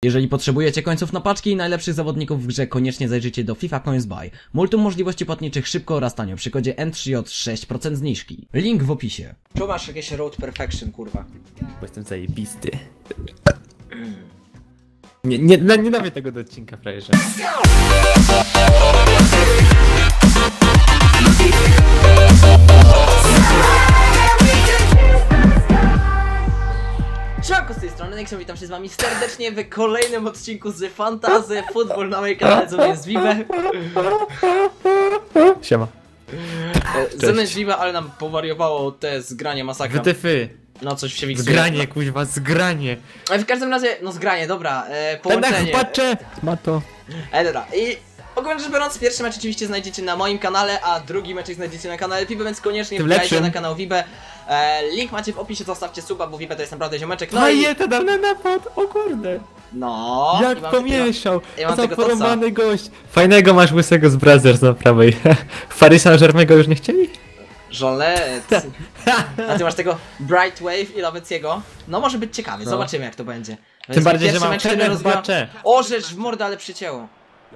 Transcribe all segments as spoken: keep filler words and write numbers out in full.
Jeżeli potrzebujecie końców na paczki i najlepszych zawodników w grze, koniecznie zajrzyjcie do FIFA Coins Buy. Multum możliwości płatniczych szybko oraz tanio przy kodzie N trzy J sześć procent zniżki. Link w opisie. Tu masz jakieś Road Perfection, kurwa. Bo jestem zajebisty. Nie, nie, nie, nie damy tego do odcinka, frajerze. Cześć, z tej strony Nexon, witam się z wami serdecznie w kolejnym odcinku z Fantasy Football na mojej kanale, co jest Vive. Siema. Ze mną jest Vive, ale nam powariowało te zgranie, masakra. Wytyfy. No coś się miksuje. Zgranie, kuźwa, zgranie. Ale w każdym razie, no zgranie, dobra, e, połączenie. patrzę! Ma to. E, dobra, i ogólnie rzecz biorąc, pierwszy mecz oczywiście znajdziecie na moim kanale, a drugi mecz znajdziecie na kanale Vive, więc koniecznie wbijajcie na kanał Vive. E, link macie w opisie, zostawcie suba, bo Vive to jest naprawdę ziomeczek. No No i... je, to dawny napad, o kurde. No, Jak i mam pomieszał, takiego, ja to mam tego porąbany gość. Fajnego masz łysego z Brazzers na prawej. Paris Saint-Germain go już nie chcieli? Żolet. A ty masz tego Bright Wave i Laweciego. No może być ciekawy, No. zobaczymy jak to będzie. To Tym jest bardziej, że pierwszy mam mecz, który Tenet rozgrywa- Bacze. O, rzecz w mordę, ale przycięło.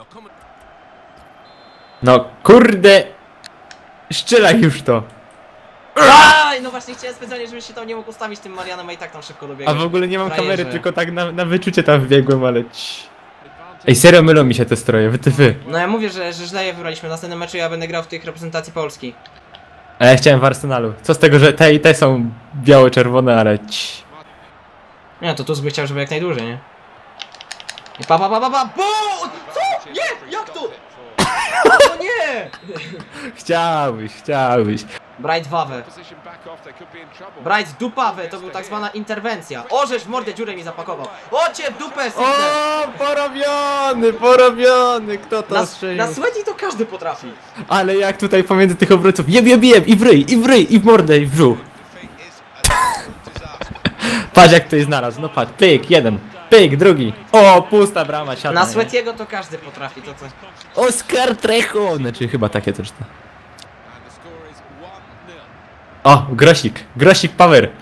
No kurde. Szczelaj już to. Aj, no właśnie chciałem specjalnie, żebyś się tam nie mógł ustawić tym Marianem, a i tak tam szybko dobiegłeś. A w ogóle nie mam Frajerze. kamery, tylko tak na, na wyczucie tam wbiegłem, ale ci. Ej, serio mylą mi się te stroje, wytyfy. No ja mówię, że, że źle je wybraliśmy. W następnym meczu ja będę grał w tych reprezentacji Polski. A ja chciałem w Arsenalu. Co z tego, że te i te są biało-czerwone, ale ci. Nie, to Tusk by chciał, żeby jak najdłużej, nie? I pa pa pa pa pa bo! Co? Nie! Jak to? O nie! Chciałbyś, chciałbyś. Bright Wawę. Bright dupawę, to był tak zwana interwencja. O, żeś w mordę dziurę mi zapakował. O cię w dupę, O, sypnę. porobiony, porobiony, kto to Na, strzelił? na sweaty to każdy potrafi. Ale jak tutaj pomiędzy tych obrońców, jeb, jeb, jeb, i w ryj, i w ryj, i w mordę, i w brzuch. Patrz jak tutaj znalazł, no patrz, pyk, jeden, pyk, drugi. O, pusta brama, siada. Na nie? sweatiego to każdy potrafi, to co? Oskar Trejo, znaczy chyba takie coś to. O, grosik, grosik power.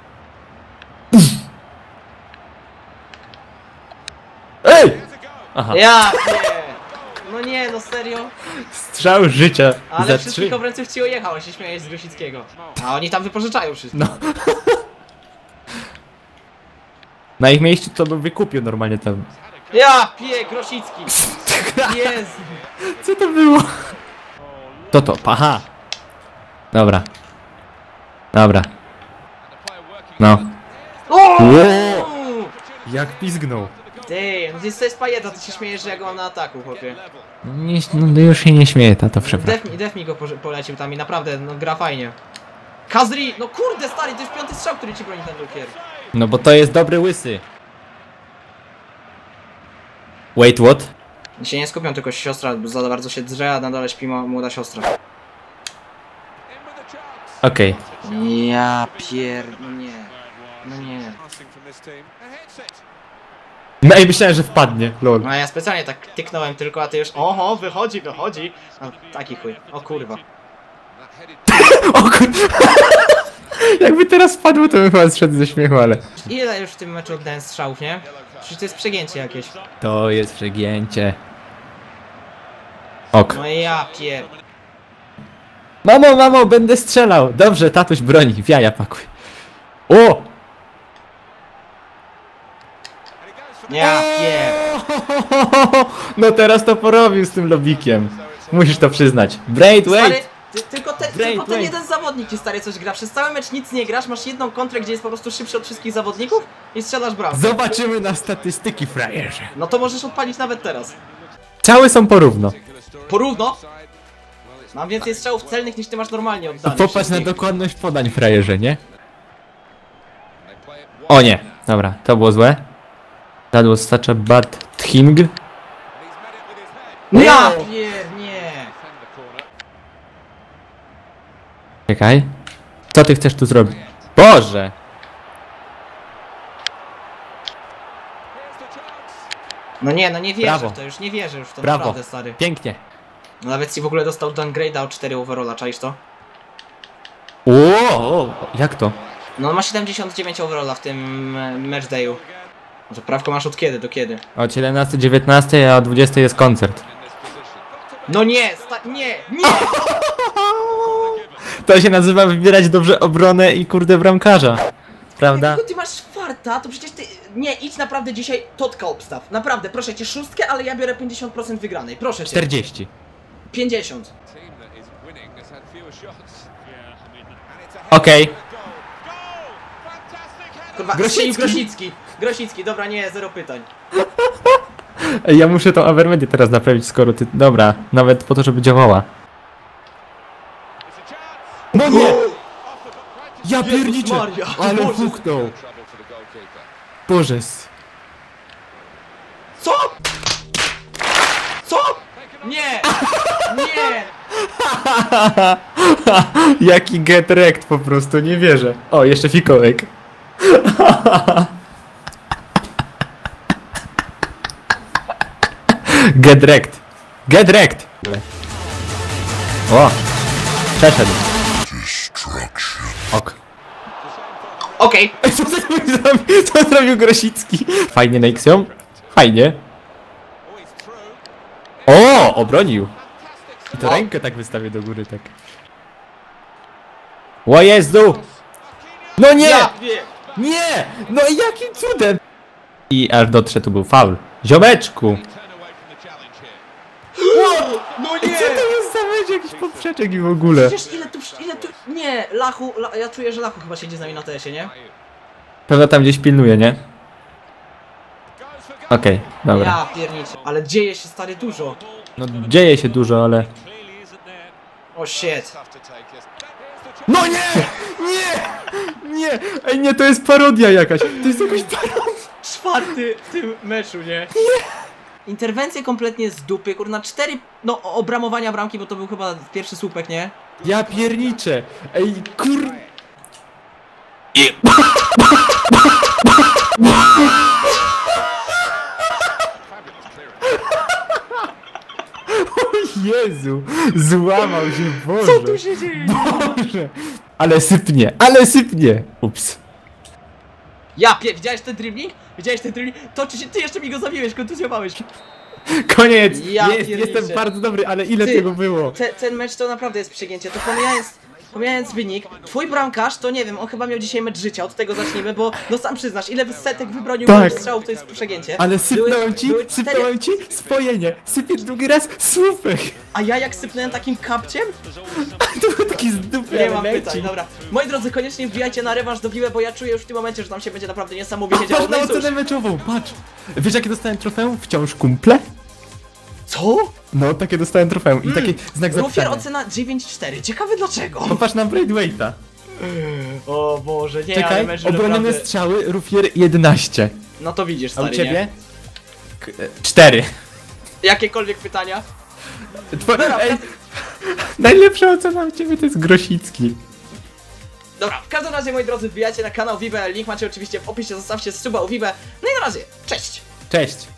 Ej! Aha, Ja nie. No nie, no serio. strzał życia Ale za wszystkich trzy. obrońców ci ojechał, się śmiejesz z Grosickiego. A oni tam wypożyczają wszystko. No. Na ich miejscu to bym wykupił normalnie tam. Ja pie, Grosicki. Jezu. Co to było? To to, aha. Dobra. Dobra. No. O! Wow. Jak pizgnął. Ty, no to jest, to jest pajeta, ty się śmiejesz, że ja go mam na ataku, chłopie. Nie, no już się nie śmieje, tato, przepraszam. Def, Def mi go po, polecił tam i naprawdę, no gra fajnie. Kazri, no kurde stary, to jest piąty strzał, który ci broni ten lukier. No bo to jest dobry łysy. Wait, what? Się nie skupią, tylko siostra bo za bardzo się drze, a na dole śpi ma- młoda siostra. Okej. Ja pier... nie. No nie. No i myślałem, że wpadnie, lol. No ja specjalnie tak tyknąłem tylko, a ty już oho, wychodzi, wychodzi. No, taki chuj, o kurwa. O kur... Jakby teraz wpadło, to bym chyba zszedł ze śmiechu, ale... Ile już w tym meczu oddałem strzałów, nie? Przecież to jest przegięcie jakieś. To jest przegięcie. Ok. No ja pier... Mamo, mamo, będę strzelał. Dobrze, tatuś broni, w jaja pakuj. O! Ja pier... No teraz to porobił z tym lobikiem. Musisz to przyznać. Braid, Stary, wait! ty, tylko, te, Brain, tylko ten brain. jeden zawodnik ci stary coś gra. Przez cały mecz nic nie grasz, masz jedną kontrę, gdzie jest po prostu szybszy od wszystkich zawodników i strzelasz bramkę. Zobaczymy na statystyki, frajerze. No to możesz odpalić nawet teraz. Całe są porówno. Porówno? Mam więcej strzałów celnych niż ty masz normalnie To oddanych. popatrz na wszystkich. dokładność podań, frajerze, nie? O nie, dobra, to było złe. That was such a bad thing. Ja pier... nie. Czekaj. Co ty chcesz tu zrobić? Boże! No nie, no nie wierzę Brawo. w to, już nie wierzę już w to, Brawo. naprawdę stary. Pięknie. No nawet ci w ogóle dostał downgrade'a o cztery overalla, czaisz to? O, jak to? No on ma siedemdziesiąt dziewięć overalla w tym e, matchdayu. No to prawko masz od kiedy do kiedy? O siedemnastej, dziewiętnastej, a o dwudziestej jest koncert. No nie, sta nie, nie! To się nazywa wybierać dobrze obronę i kurde bramkarza. Prawda? Tylko ty masz farta, to przecież ty... Nie, idź naprawdę dzisiaj Totka obstaw. Naprawdę, proszę cię, szóstkę, ale ja biorę pięćdziesiąt procent wygranej. Proszę cię. czterdzieści. pięćdziesiąt. Okej. Kurwa, Grosicki. Grosicki. Grosicki. Grosicki, dobra, nie, zero pytań. Ej, ja muszę tą Avermedię teraz naprawić, skoro ty... Dobra, nawet po to, żeby działała. No nie! Ja Jezus pierniczę! Maria, Ale Boże. puknął! Bożes. Co? Co? Nie! Nie! Jaki get wrecked po prostu, nie wierzę. O, jeszcze fikołek. Get wrecked. Get wrecked. O, przeszedł. Ok. Okej. Co zrobił, co zrobił Grosicki? Fajnie Nexium. Fajnie. O, obronił. I to O. rękę tak wystawię do góry, tak. O Jezu! No nie! Ja wiem. Nie! No i jakim cudem! I aż dotrze, tu był faul. Ziomeczku! No Co nie! to jest za mecz, jakiś poprzeczek i w ogóle? Przecież ile tu, ile tu... Nie, Lachu, la, ja czuję, że Lachu chyba siedzi z nami na T S ie, nie? Pewno tam gdzieś pilnuje, nie? Okej, dobra. Ja pierniczę. Ale dzieje się, stary, dużo. No dzieje się dużo, ale... O shit. No nie! Nie! Nie! Ej nie, to jest parodia jakaś! To jest jakaś parodia! Czwarty w tym meczu, nie? Interwencje kompletnie z dupy, kurna, cztery, no, obramowania bramki, bo to był chyba pierwszy słupek, nie? Ja pierniczę! Ej kur... I... O Jezu! Złamał się, Boże! Co tu się dzieje? Boże! Ale sypnie, ale sypnie! Ups. Ja pie... Widziałeś ten dribbling? Widziałeś ten dribbling? To czy się... Ty jeszcze mi go zabiłeś, kontuzjowałeś. Koniec! Ja jest, pierniczę. jestem bardzo dobry, ale ile Ty, tego było? Te, ten mecz to naprawdę jest przegięcie, to pomijając... Pomijając wynik, twój bramkarz, to nie wiem, on chyba miał dzisiaj mecz życia, od tego zacznijmy, bo no sam przyznasz, ile setek wybronił Tak. strzałów, to jest przegięcie. Ale sypnąłem Były- ci, były cztery- sypnąłem ci spojenie. Sypiesz drugi raz, słupek. A ja jak sypnąłem takim kapciem? To był taki z dupy, Nie ale mam leci. pytań, dobra. Moi drodzy, koniecznie wbijajcie na rewanż do Piłę, bo ja czuję już w tym momencie, że tam się będzie naprawdę niesamowicie działo. Patrz No na i cóż, ocenę meczową, patrz. Wiesz jakie dostałem trofeum? Wciąż kumple? co? No, takie dostałem trofeum i taki znak Rufier zapytania. ocena dziewięć cztery, ciekawe dlaczego. Popatrz na Braithwaite'a. O Boże, nie, ale Czekaj, mecz obronione naprawdę... strzały, Rufier jedenaście. No to widzisz, A stary, u ciebie? nie? K- cztery. Jakiekolwiek pytania? Two... Dobra, Ej, najlepsza ocena u ciebie to jest Grosicki. Dobra, w każdym razie, moi drodzy, wbijacie na kanał Vibe, link macie oczywiście w opisie, zostawcie suba u Vibe. No i na razie, cześć! Cześć.